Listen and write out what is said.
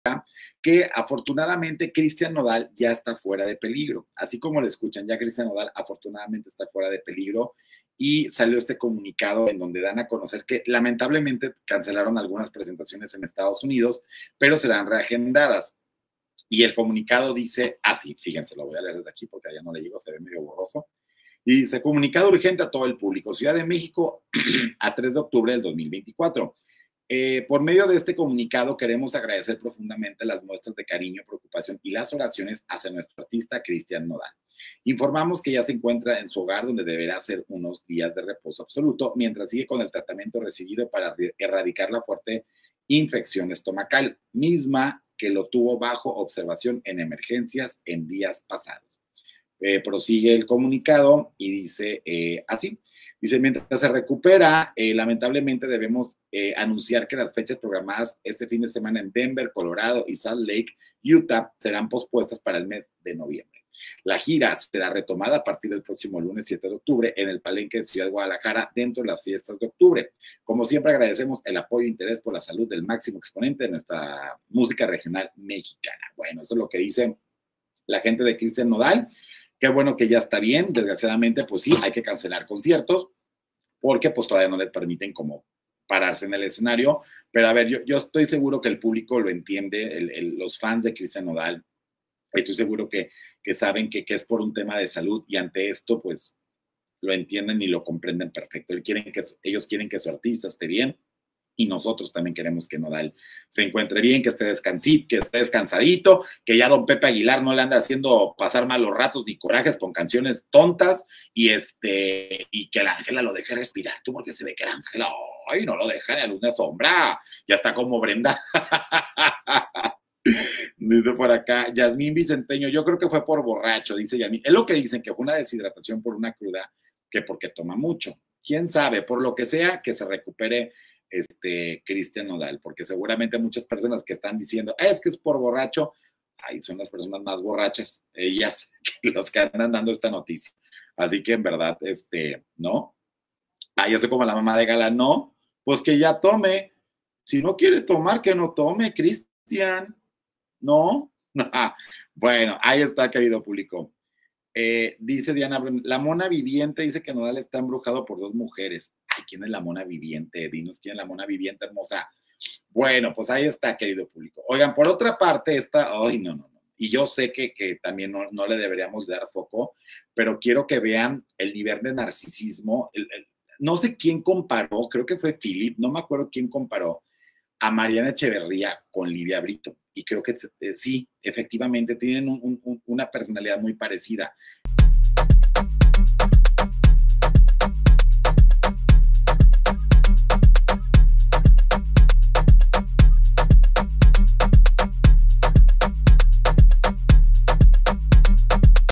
que afortunadamente Cristian Nodal ya está fuera de peligro. Así como lo escuchan, ya Cristian Nodal afortunadamente está fuera de peligro y salió este comunicado en donde dan a conocer que lamentablemente cancelaron algunas presentaciones en Estados Unidos, pero serán reagendadas. Y el comunicado dice así, fíjense, lo voy a leer desde aquí porque allá no le llego, se ve medio borroso. Y dice, comunicado urgente a todo el público, Ciudad de México, a 3 de octubre del 2024. Por medio de este comunicado queremos agradecer profundamente las muestras de cariño, preocupación y las oraciones hacia nuestro artista Cristian Nodal. Informamos que ya se encuentra en su hogar donde deberá hacer unos días de reposo absoluto mientras sigue con el tratamiento recibido para erradicar la fuerte infección estomacal, misma que lo tuvo bajo observación en emergencias en días pasados. Prosigue el comunicado y dice así, dice, mientras se recupera, lamentablemente debemos anunciar que las fechas programadas este fin de semana en Denver, Colorado y Salt Lake, Utah, serán pospuestas para el mes de noviembre. La gira será retomada a partir del próximo lunes 7 de octubre en el Palenque de Ciudad de Guadalajara dentro de las fiestas de octubre. Como siempre agradecemos el apoyo e interés por la salud del máximo exponente de nuestra música regional mexicana. Bueno, eso es lo que dice la gente de Cristian Nodal. Qué bueno que ya está bien, desgraciadamente pues sí, hay que cancelar conciertos porque pues todavía no les permiten como pararse en el escenario, pero a ver, yo estoy seguro que el público lo entiende, los fans de Cristian Nodal, estoy seguro que saben que es por un tema de salud y ante esto pues lo entienden y lo comprenden perfecto. Ellos quieren que su artista esté bien y nosotros también queremos que Nodal se encuentre bien, que esté descansadito, que ya don Pepe Aguilar no le anda haciendo pasar malos ratos ni corajes con canciones tontas y que la Ángela lo deje respirar. Tú porque se ve que la Ángela, ay, no lo deja ni a luz de sombra, ya está como Brenda. Dice por acá, Yasmín Vicenteño, yo creo que fue por borracho, dice Yasmín. Es lo que dicen, que fue una deshidratación por una cruda, que porque toma mucho. ¿Quién sabe? Por lo que sea, que se recupere Cristian Nodal, porque seguramente muchas personas que están diciendo, es que es por borracho, ahí son las personas más borrachas, ellas, los que andan dando esta noticia. Así que en verdad, ¿no? Yo estoy como la mamá de Gala, no, pues que ya tome. Si no quiere tomar, que no tome, Cristian. ¿No? Bueno, ahí está, querido público. Dice Diana, la mona viviente dice que Nodal está embrujado por dos mujeres. Ay, ¿quién es la mona viviente? Dinos quién es la mona viviente hermosa. Bueno, pues ahí está, querido público. Oigan, por otra parte, ay, no. Y yo sé que también no le deberíamos dar foco, pero quiero que vean el nivel de narcisismo. No sé quién comparó, creo que fue Philip, no me acuerdo quién comparó a Mariana Echeverría con Livia Brito. Y creo que sí, efectivamente tienen una personalidad muy parecida.